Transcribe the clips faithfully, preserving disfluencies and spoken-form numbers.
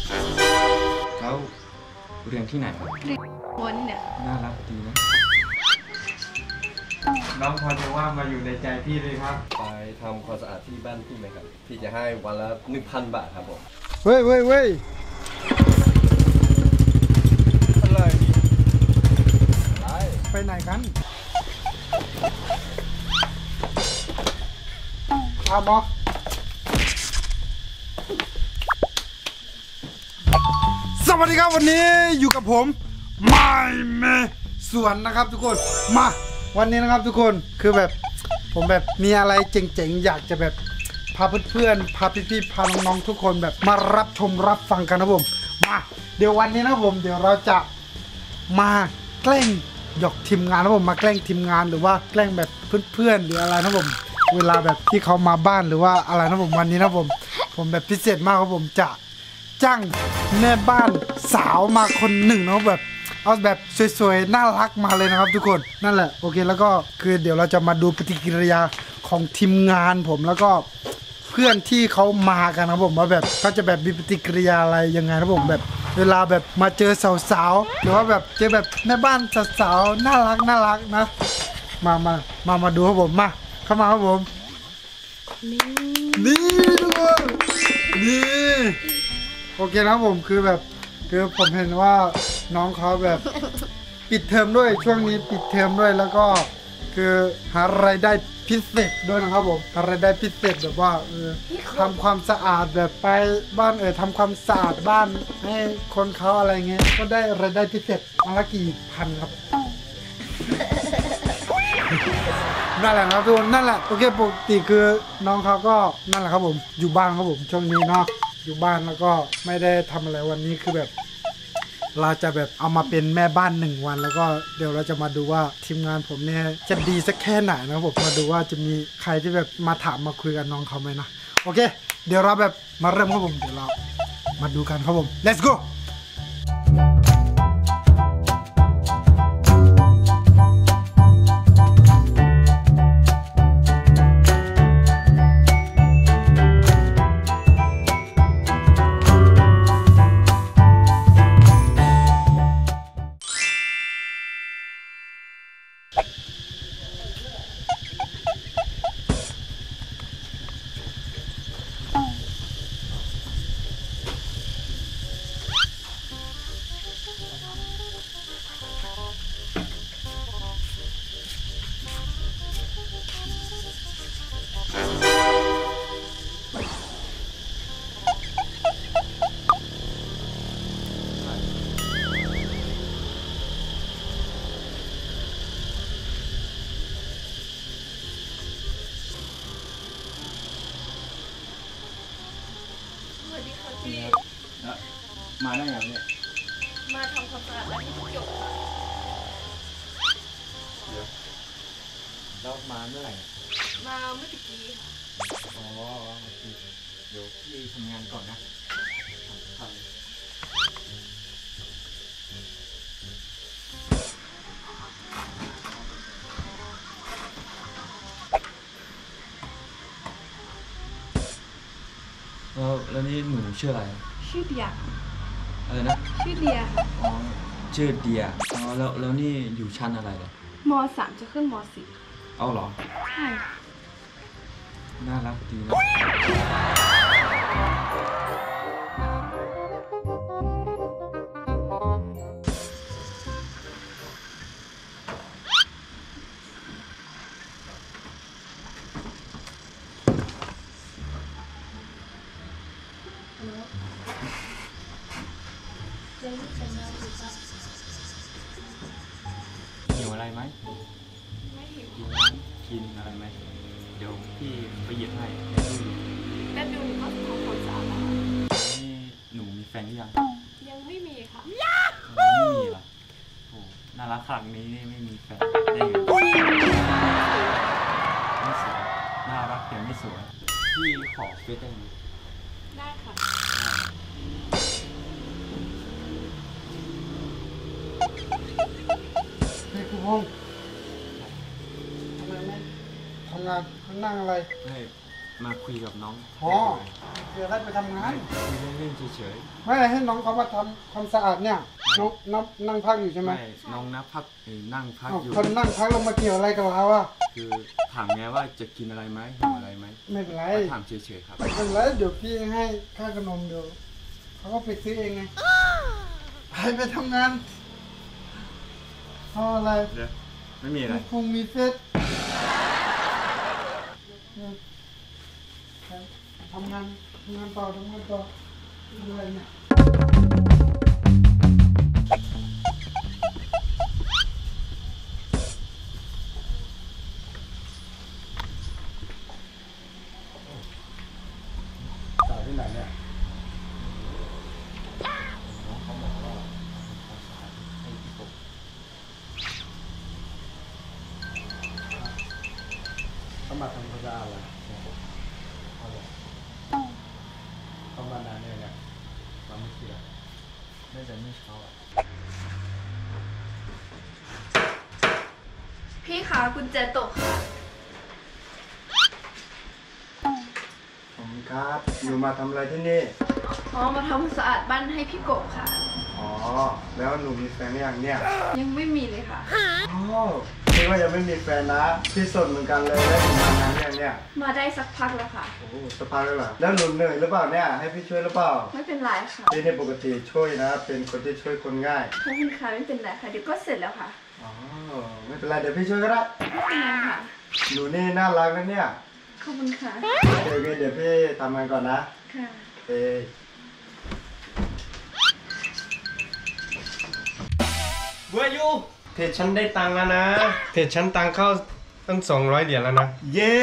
แล้วเรียนที่ไหนครับเรียนวันนี่เนี่ยน่ารักดีนะน้องพอจะว่ามาอยู่ในใจพี่เลยครับไปทำความสะอาดที่บ้านพี่ไหมครับพี่จะให้วันละหนึ่งพันบาทครับผมเว้ยเว้ยเว้ยอะไรไปไหนกันเอาบอสวัสดีครับวันนี้อยู่กับผมไม่เมสวนนะครับทุกคนมาวันนี้นะครับทุกคนคือแบบผมแบบมีอะไรเจ๋งๆอยากจะแบบพาเพื่อนๆพาพี่ๆพาน้องๆทุกคนแบบมารับชมรับฟังกันนะผมมาเดี๋ยววันนี้นะผมเดี๋ยวเราจะมาแกล้งหยอกทีมงานนะผมมาแกล้งทีมงานหรือว่าแกล้งแบบเพื่อนๆหรืออะไรนะผมเวลาแบบที่เขามาบ้านหรือว่าอะไรนะผมวันนี้นะผมผมแบบพิเศษมากครับผมจะจ้างแม่บ้านสาวมาคนหนึ่งนะแบบเอาแบบสวยๆน่ารักมาเลยนะครับทุกคนนั่นแหละโอเคแล้วก็คือเดี๋ยวเราจะมาดูปฏิกิริยาของทีมงานผมแล้วก็เพื่อนที่เขามากันนะผมว่าแบบเขาจะแบบมีปฏิกิริยาอะไรยังไงนะผมแบบเวลาแบบมาเจอสาวๆหรือว่าแบบเจอแบบแม่บ้านสาวๆน่ารักน่ารักนะมามามามาดูครับผมมาเข้ามาครับผมนี่นี่ทุกคนนี่โอเคนะผมคือแบบคือผมเห็นว่าน้องเขาแบบปิดเทอมด้วยช่วงนี้ปิดเทอมด้วยแล้วก็คือหารายได้พิเศษด้วยนะครับผมหารายได้พิเศษแบบว่าเออทำความสะอาดแบบไปบ้านเออทำความสะอาดบ้านให้คนเขาอะไรเงี้ยก็ได้รายได้พิเศษมาละกี่พันครับ นั่นแหละครับทุกคนนั่นแหละโอเคปกติคือน้องเขาก็นั่นแหละครับผมอยู่บ้านครับผมช่วงนี้เนาะอยู่บ้านแล้วก็ไม่ได้ทำอะไรวันนี้คือแบบเราจะแบบเอามาเป็นแม่บ้านหนึ่งวันแล้วก็เดี๋ยวเราจะมาดูว่าทีมงานผมเนี่ยจะดีสักแค่ไหนนะผมมาดูว่าจะมีใครที่แบบมาถามมาคุยกับน้องเขาไหมนะโอเคเดี๋ยวเราแบบมาเริ่มครับผมเดี๋ยวเรามาดูกันครับผม let's go มาได้ยังเนี่ยมาทำความสะอาดแล้วที่จบเดี๋ยวเรามาเมื่อไหร่มาเมื่อกี้อ๋อโอเคเดี๋ยวพี่ทำงานก่อนนะทำแล้วแล้วนี่หนูชื่ออะไรชื่อเดียอะไรนะชื่อเดียค่ะอ๋อชื่อเดียอ๋อแล้วแล้วนี่อยู่ชั้นอะไรเหรอมสามจะขึ้นมสี่เอาเหรอใช่น่ารักดีนะหิวอะไรไหมไม่หิวกินกินอะไรไหมเดี๋ยวพี่ไปหยิบให้แต่ดูก็ทำความสะอาดแล้วนี่หนูมีแฟนหรือยังยังไม่มีค่ะไม่มีเหรอโอ้น่ารักขนาดนี้ไม่มีแฟนได้ไงไม่สวยน่ารักแต่ไม่สวยพี่ขอเฟซได้ไหมได้ค่ะนี่คุณพงษ์ทำไมไม่ทำงานข้างนั่งอะไรให้มาคุยกับน้องอ๋อเดี๋ยวได้ไปทำงานคุยเล่นๆเฉยไม่ให้น้องเขามาทำความสะอาดเนี่ยน้องน้องนั่งพักอยู่ๆใช่ไหมไม่น้องนับพักเอ่อนั่งพักอ้าวอยู่คนนั่งพักลงมาเกี่ยวอะไรกับเราอ่ะคือถามไงว่าจะกินอะไรไหมหิวอะไรไหมไม่เป็นไรก็ถามเฉยๆครับไม่เป็นไรเดี๋ยวพี่ให้ค่าขนมเดี๋ยวเขาก็ไปซื้อเองไงไปไปทำงานเอาอะไรเดี๋ยวไม่มีอะไรคงมีเซตทำงานทำงานต่อทำงานต่ออะไรเนี่ยต่อที่ไหนเนี่ยน้องเขาบอกว่าขอสาธิตให้พี่กบเขามาทำความสะอาดอะไรเขามานานเนี่ยเนี่ยมาไม่เกี่ยวน่าจะไม่เช้าอ่ะพี่คะกุญแจตกค่ะผมครับหนูมาทำอะไรที่นี่อ๋อ มาทำความสะอาดบ้านให้พี่กบค่ะอ๋อ แล้วหนูมีแฟนหรือยังเนี่ยยังไม่มีเลยค่ะอ๋อพี่ว่ายังไม่มีแฟนนะพี่โสดเหมือนกันเลยแล้วหนูมานานยังเนี่ยมาได้สักพักแล้วค่ะโอ้โหสภาพเลยเหรอแล้วหนูเหนื่อยหรือเปล่าเนี่ยให้พี่ช่วยหรือเปล่าไม่เป็นไรค่ะพี่ในยปกติช่วยนะ เป็นคนที่ช่วยคนง่ายขอบคุณค่ะไม่เป็นไรค่ะเดี๋ยวก็เสร็จแล้วค่ะอ๋อไม่เป็นไรเดี๋ยวพี่ช่วยก็ได้ไม่เป็นไรค่ะหนูนี่น่ารักนะเนี่ยขอบคุณค่ะโอเคเดี๋ยวพี่ทำงานก่อนนะค่ะเอ้ยเบื่ออยู่เพจฉันได้ตังค์แล้วนะ เพจฉันตังค์เข้าตั้งสองร้อยเหรียญแล้วนะเย้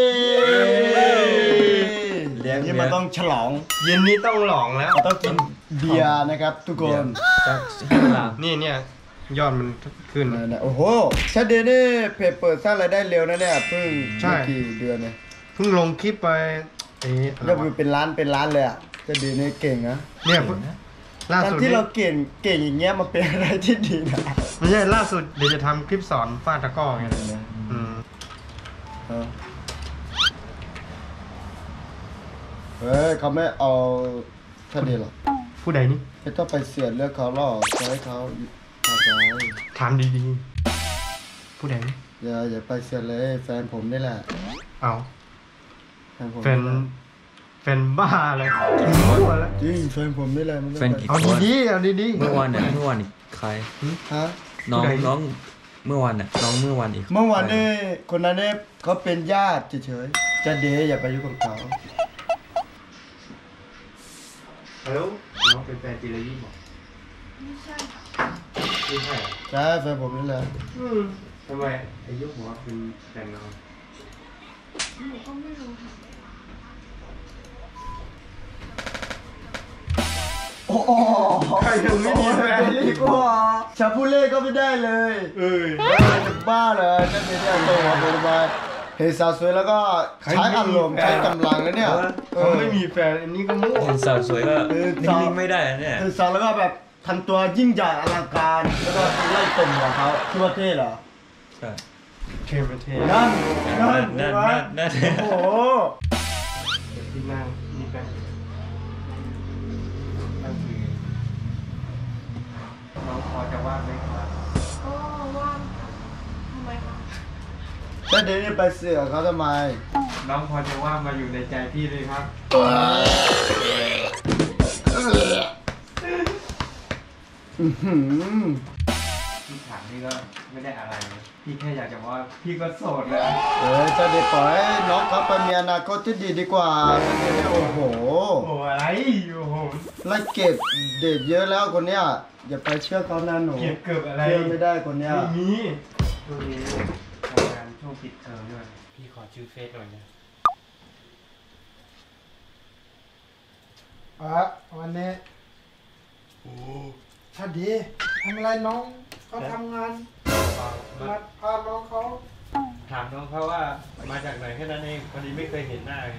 เลี้ยงนี่มันต้องฉลองเย็นนี้ต้องหลองแล้วต้องกินเบียร์นะครับทุกคนนี่เนี่ยยอดมันขึ้นนั่นนะโอ้โหชาเดย์นี่เพจเปิดสร้างรายได้เร็วนะเนี่ยเพิ่งใช่ไม่กี่เดือนเนี่ยเพิ่งลงคลิปไปเอ๊ะยอดวิวเป็นล้านเป็นล้านเลยอ่ะชาเดย์นี่เก่งนะเนี่ยล่าการสุดที่นี่เราเก่งเก่งอย่างเงี้ยมันเป็นอะไรที่ดีนะไม่ใช่ล่าสุดเดี๋ยวจะทำคลิปสอนฟาดตะกร้อไงอืมเออเฮ้ยเขาไม่เอาชาเดย์หรอกผู้ใดนี่ไม่ต้องไปเสียดเรื่องเขาหรอกจะให้เขาพอใจถามดีๆ ผู้ใดนี่อย่าอย่าไปเสียดเลยแฟนผมนี่แหละเอาแฟนผมแฟนแฟนบ้าเลยกินมั่วแล้วจริงแฟนผมนี่แหละไม่ต้องแฟนไปกี่เอาดีๆเอาดีๆเมื่อวานเนี่ยเมื่อวานอีกใครฮะน้องผู้ใดน้องเมื่อวานเนี่ยน้องเมื่อวานอีกเมื่อวานนี้คนนั้นเนี่ยเขาเป็นญาติเฉยๆจะเดย์อย่าไปยุ่งกับเขาฮัลโหลน้องเป็นแฟนจิรายุบอกไม่ใช่ค่ะไม่ใช่ใช่แฟนผมนี่แหละอืมทำไมอายุบอกว่าเป็นแฟนน้องหนูก็ไม่รู้ค่ะโอ้โหใครยังไม่มีแฟนดีกว่าชาพูเล่ก็ไม่ได้เลยเอ้ยเออจะบ้าเลยจะเป็นเนี่ยตัวหัวตัวมาเห็นสาวสวยแล้วก็ใช้อารมณ์ใช้กำลังนะเนี่ยเขาไม่มีแฟนอันนี้ก็มั่วเห็นสาวสวยก็เออนิ่งๆไม่ได้นะเนี่ยเห็นสาวแล้วก็แบบทำตัวยิ่งใหญ่อลังการแล้วก็ไล่ตบหัวเขาคิดว่าเท่เหรอใช่เทประเทศนั่นนั่นั่นนนั่นนั่นนั่นโอ้โหที่นั่งนี่กันนั่นคือน้องพอจะว่างไหมครับก็ว่างค่ะทำไมคะแล้วเดี๋ยวนี้ไปเสือกเขาทำไมน้องพอจะว่างมาอยู่ในใจพี่เลยครับอื้อหือพี่ถามพี่ก็ไม่ได้อะไรนะพี่แค่อยากจะว่าพี่ก็โสดเลยเออจะได้ปล่อยให้น้องเขาไปมีอนาคตที่ดีดีกว่าจะได้โอ้โหโอ้อะไรโอ้โหไล่เก็บเด็ดเยอะแล้วคนเนี้ยอย่าไปเชื่อเขานะหนูเก็บเกือบอะไรเชื่อไม่ได้คนเนี้ยไม่มีช่วงนี้ทำงานช่วงปิดเทอมด้วยพี่ขอชื่อเฟซหน่อยนะอ่ะวันนี้ถ้าดีทำอะไรน้องเขาทำงานมาพาน้องเขาถามน้องเขาว่ามาจากไหนแค่นั้นเองพอดีไม่เคยเห็นหน้าไง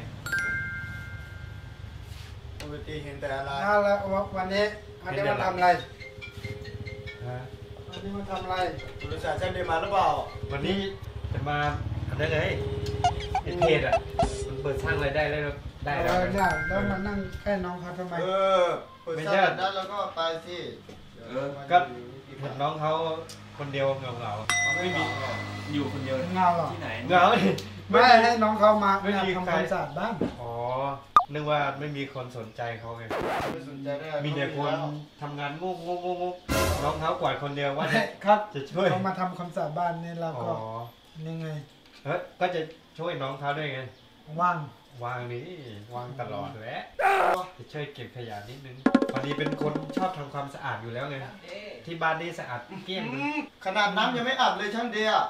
ปกติเห็นแต่อะไรเอาละวันนี้วันนี้มาทำอะไรฮะวันนี้มาทำอะไรบริษัทเช่นเดียมาหรือเปล่าวันนี้จะมาทำได้ไงเป็นเพจอ่ะมันเปิดสร้างรายได้แล้วได้เอแล้วอเนี่ยแล้วมานั่งใกล้น้องเขาทำไมเออเปิดซ่าแบบนั้นแล้วก็ไปสิเออก็เห็นน้องเขาคนเดียวเหงาเหงาๆไม่มีอยู่คนเดียวเงาหรอที่ไหนเหงาดิไม่ให้น้องเขามาไม่มีทำคใครวามสะอาดบ้านอ๋อนึกว่าไม่มีคนสนใจเขาไงไม่สนใจได้มีแต่คนทำงานงงงงงงน้องเขากวาดคนเดียวว่าเนี่ยครับจะช่วยเขามาทำความสะอาดบ้านนี่เราอ๋อก็ยังไงเฮ้ยก็จะช่วยน้องเขาด้วยไงว่างวางนี้วางตลอดแหละจะช่วยเก็บขยะนิดนึงพอดีเป็นคนชอบทำความสะอาดอยู่แล้วไงที่บ้านนี่สะอาดเกลี้ยงเลยขนาดน้ำยังไม่อาบเลยช่างเดีย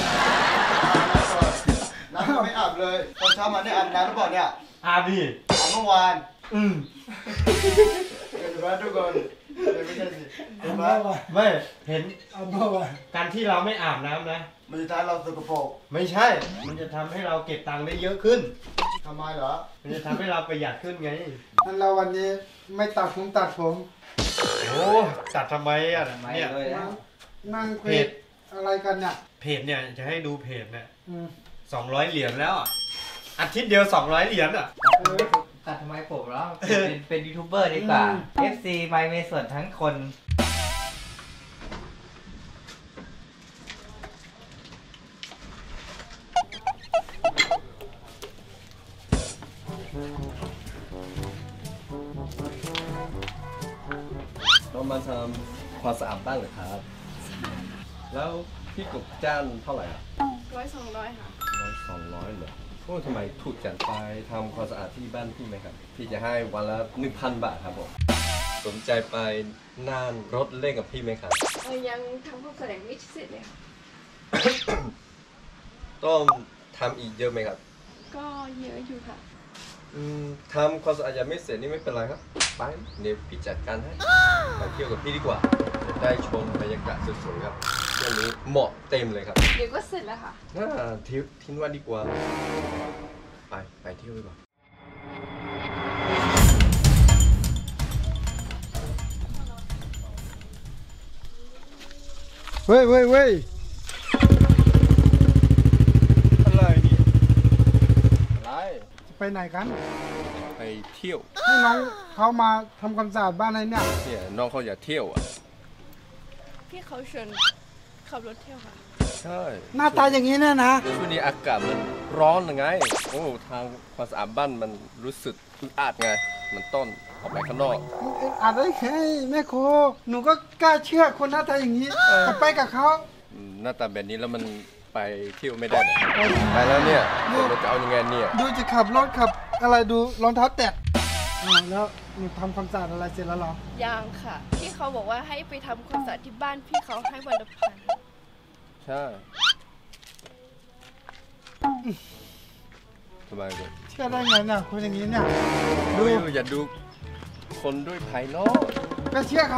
น้ำยังไม่อาบเลยตอนเช้ามาเนี่ยอาบน้ำหรือเปล่าเนี่ยอาบีอาบเมื่อวานอืมเห็นไหมทุกคนไม่ใช่สิเห็นไหมไม่เห็นเอาเมื่อวานการที่เราไม่อาบน้ำนะมันจะทำให้เราสกปรกไม่ใช่ มันจะทำให้เราเก็บตังค์ได้เยอะขึ้นทำไมเหรอมันจะทำให้เราประหยัดขึ้นไงนั่นเราวันนี้ไม่ตัดผมตัดผมโอ้ตัดทำไมอ่ะเนี่ยมานั่งคุเพยจอะไรกันเนี่ยเพจเนี่ยจะให้ดูเพจเนี่ยอืมสองร้อยเหรียญแล้วอ่ะอาทิตย์เดียวสองร้อยเหรียญอ่ะเออตัดทำไมผมแล้วเป็นเป็นยูทูบเบอร์ดีกว่าอืมเอฟ ซี ไมเมส่วนทั้งคนเรามาทำความสะอาดบ้านเหรอครับ แล้วพี่กบจ้างเท่าไหร่อ่ะร้อยสองร้อยค่ะร้อยสองร้อยเหรอโอ้ทำไมถูกจัดไปทำความสะอาดที่บ้านพี่ไหมครับ พี่จะให้วันละหนึ่งพันบาทครับผมสนใจไปน่านรถเล่นกับพี่ไหมครับเออยังทำความสะอาดไม่เสร็จเลยค่ะต้องทำอีกเยอะไหมครับก็เยอะอยู่ค่ะอืมทำความสะอาดยังไม่เสร็จนี่ไม่เป็นไรครับ ไปเดี๋ยวพี่จัดการให้ไปเที่ยวกับพี่ดีกว่า จะได้ชมบรรยากาศสวยๆครับช่วงนี้เหมาะเต็มเลยครับเดี๋ยวก็เสร็จแล้วค่ะน่าทิ้งทิ้งไว้ดีกว่า ไปไปเที่ยวดีกว่าเว้ยเว้ยเว้ยอะไรนี่อะไรจะไปไหนกันไปเที่ยวให้น้องเขามาทำความสะอาดบ้านให้เนี่ยเนี่ยน้องเขาอยากเที่ยวอ่ะพี่เขาชวนขับรถเที่ยวค่ะใช่หน้าตาอย่างนี้เนี่ยนะช่วงนี้อากาศมันร้อนยังไง โอ้ทางความสะอาดบ้านมันรู้สึกอึดอัดไง มันต้นออกไปข้างนอกอาจได้ไงแม่โคหนูก็กล้าเชื่อคนหน้าตาอย่างนี้จะไปกับเขาอืมหน้าตาแบบนี้แล้วมันไปเที่ยวไม่ได้นะไปแล้วเนี่ยเราจะเอายังไงเนี่ยดูจะขับรถขับอะไรดูรองเท้าแตะอ้าวแล้วหนูทำความสะอาดอะไรเสร็จแล้วเหรอยังค่ะ พี่เขาบอกว่าให้ไปทำความสะอาดที่บ้านพี่เขาให้วันละพันใช่ทำไมเนี่ยเชื่อได้ไงเนี่ยคนอย่างนี้เนี่ยดูดูอย่าดูคนด้วยภายนอกก็เชื่อเขา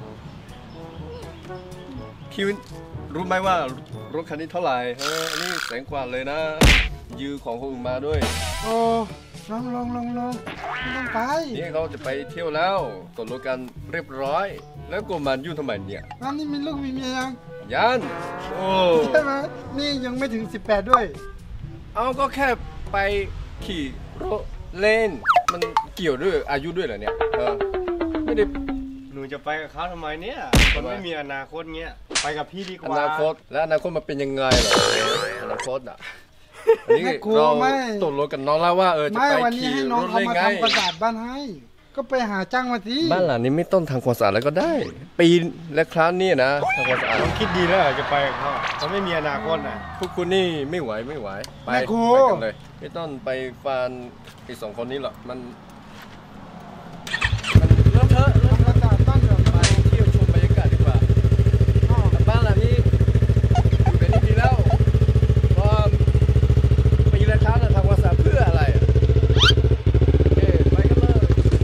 คิวรู้ไหมว่ารถคันนี้เท่าไหร่เอออันนี้แสนกว่าเลยนะ ยือของคนอื่นมาด้วยโอ้ลองลองลองลองไม่ต้องไปนี่เขาจะไปเที่ยวแล้วตกลงกันเรียบร้อย แล้วกูมายุ่งทำไมเนี่ยนั่นนี่มีลูกมีเมียยังยันโอ้ใช่ไหมนี่ยังไม่ถึงสิบแปดด้วยเอาก็แค่ไปขี่รถเล่น มันเกี่ยวด้วยอายุด้วยเหรอเนี่ยเออไม่ได้หนูจะไปกับเขาทำไมเนี่ยคนไม่มีอนาคตเงี้ยไปกับพี่ดีกอว่านาคตแล้วอนาคตมันเป็นยังไงเหรออนาคตอ่ะอันนี้ไม่กลัวเราไม่ตกลงกันน้องแล้วว่าเออจะไม่ไปวันนี้ขี่ให้น้องรถเขาเล่นมาไงทำความสะอาดบ้านให้ ก็ไปหาจ้างมาสิบ้านหลังนี้ไม่ต้องทำความสะอาดแล้วก็ได้ ปีและครั้งนี้นะทำความสะอาดเราคิดดีแล้วเหรอจะไปกับเขาเขาไม่มีอนาคตนะพวกคุณนี่ไม่ไหวไม่ไหวไปแม่ครูไปกันเลยไม่ต้องไปฟันไอ้สองคนนี้หรอกมันมันเลอะเทอะเลอะทำความสะอาดบ้านแบบไปเที่ยวชมบรรยากาศดีกว่าบ้านหลังนี้อยู่แบบนี้ดีแล้วเพราะปีละครั้งเราทำความสะอาดเพื่ออะไรอะโอเคไปกันเลย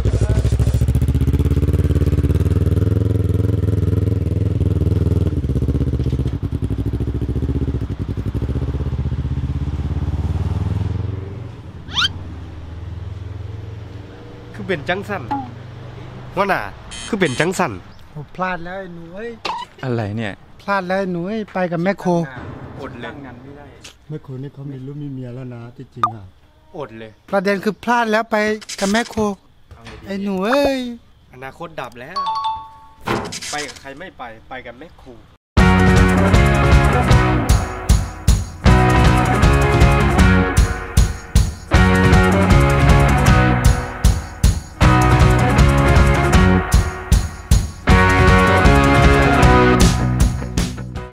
คือเป็นจังสันว่าน่ะคือเป็นจังสันโอ้พลาดแล้วไอ้หนูเอ้ยอะไรเนี่ยพลาดแล้วไอ้หนูเอ้ยไปกับแม่โคอดเลยแม่โคนี่เขามีลูกมีเมียแล้วนะที่จริงอ่ะอดเลยประเด็นคือพลาดแล้วไปกับแม่โคเอาไงดีไอ้หนูเอ้ยอนาคตดับแล้ว ไปกับใครไม่ไปไปกับแม่ครู